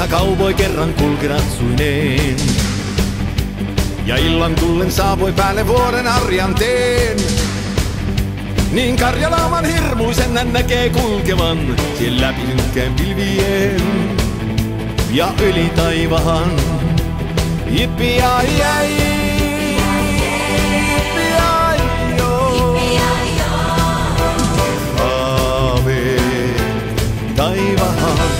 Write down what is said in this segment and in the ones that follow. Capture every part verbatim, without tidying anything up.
Kauboi kerran kulki ratsuineen. Ja illan tullen saapui päälle vuoren harjanteen. Niin Karjalauman hirmuisen hän näkee kulkevan, siellä läpi synkkään pilvien ja yli taivahan. Jippi ai ai, jippi ai joo, aave taivahan.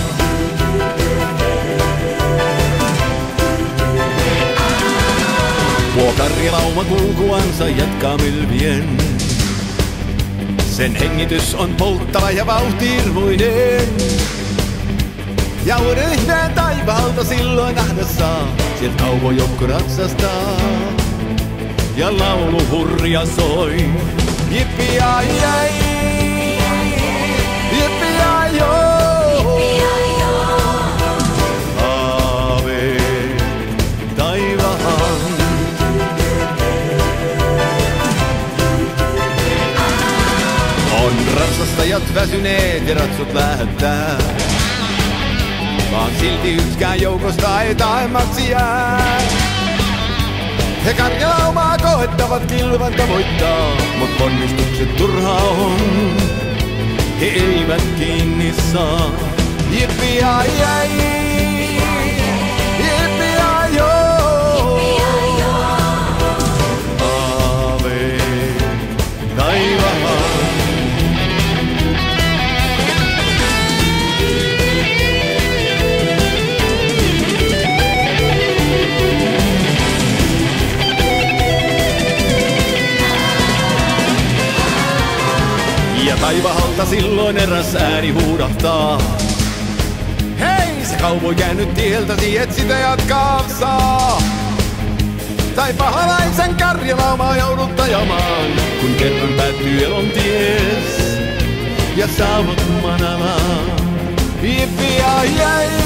Tuo Karjalauma kulkuansa jatkaa mylvien. Sen hengitys on polttava ja vauhti-irvoinen. Ja uuden ihmeen taivaalta silloin nähdä saa. Sieltä kaupojoukko ratsastaa ja laulu hurja soi. Jippi ai ai, jippi ai joo, aave taivahan. On ratsastajat väsyneet ja ratsut lähettää. Vaan silti yksikään joukosta ei taemmaksi jää. He Karjalaumaa koettavat kilvan tavoittaa, mut ponnistukset turhaa on. He eivät kiinni saa. Jippi ai ai, jippi ai joo, aave taivahan. Ja taivahalta silloin eräs ääni huudahtaa. Hei, se kaupoi käynyt tieltäsi, et sitä jatkaa saa. Tai pahalaisen Karjalaumaa joudut ajamaan, kun kerran päättyy elon ties ja saavut manalaan. Jippi ai ai.